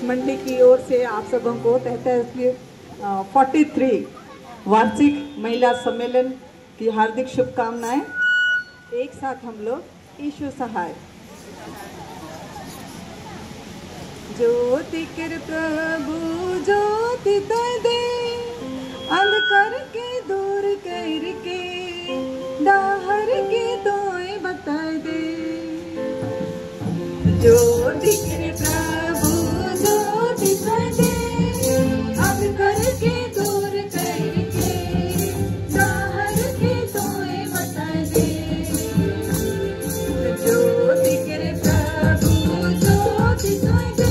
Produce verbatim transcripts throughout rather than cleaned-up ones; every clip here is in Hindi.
मंडली की ओर से आप सबों को तहत फोर्टी थ्री वार्षिक महिला सम्मेलन की हार्दिक शुभकामनाएं। एक साथ हम लोग ईशु सहाय। ज्योति कर प्रभु ज्योति दे, अंधकार के दूर कर के, दाहर के दोए बता दे। ज्योति कर प्रभु ज्योति दे, अंधकार के दूर कर के, दाहर के दोए बता दे। ज्योति कर प्रभु ज्योति दे,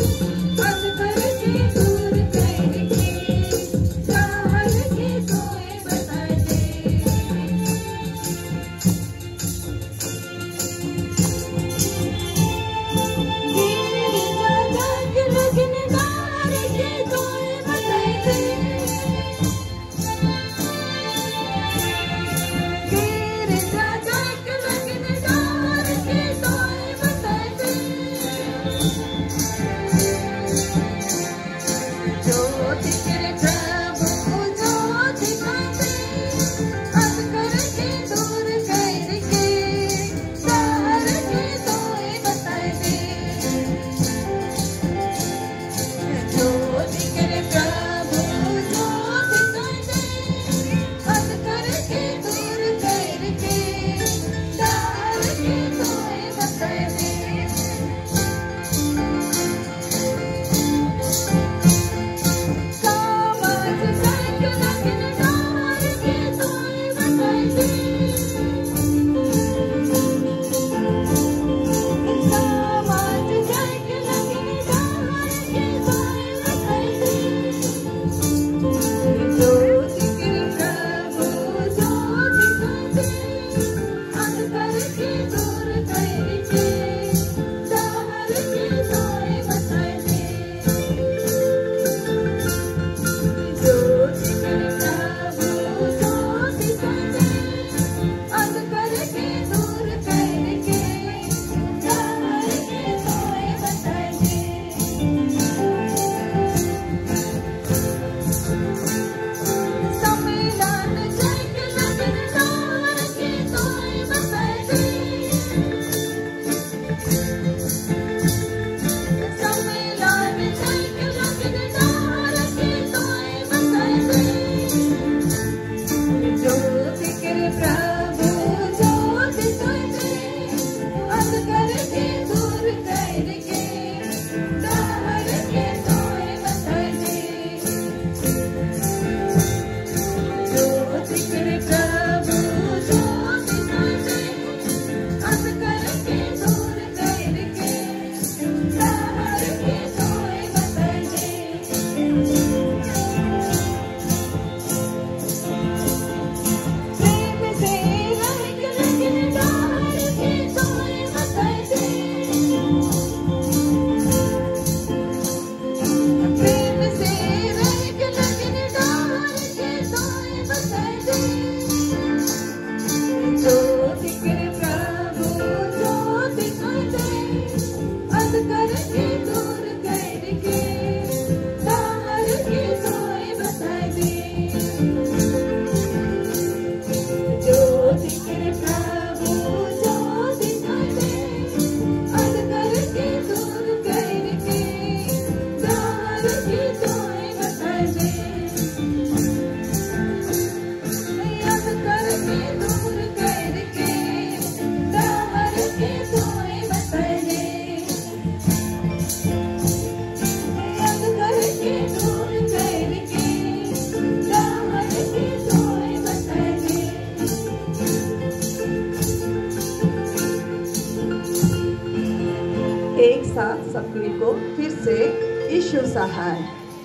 एक साथ सभी को फिर से ईशु सहाय।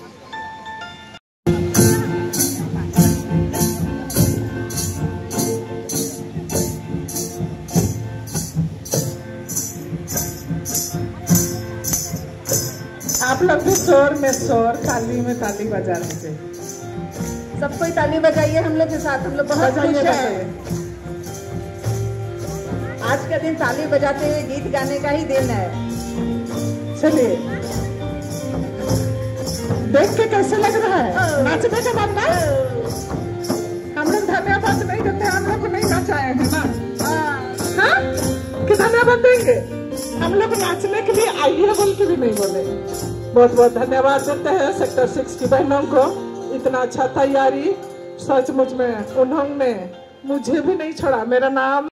आप लोग भी शोर में शोर, ताली में ताली बजाने से। सब कोई ताली बजाइए हम लोग के साथ। हम लोग बहुत खुश हैं। आज का दिन ताली बजाते हुए गीत गाने का ही दिन है। चलिए। देख के कैसे लग रहा है? नाचने का मन ना? हम लोग धन्यवाद नहीं देते, हम लोग नहीं नचाए हैं ना? हाँ? कि धन्यवाद देंगे? हम लोग नाचने के लिए आइए बोल के भी नहीं बोले। बहुत बहुत धन्यवाद देते हैं सेक्टर सिक्स की बहनों को। इतना अच्छा तैयारी, सचमुच में उन्होंने मुझे भी नहीं छोड़ा। मेरा नाम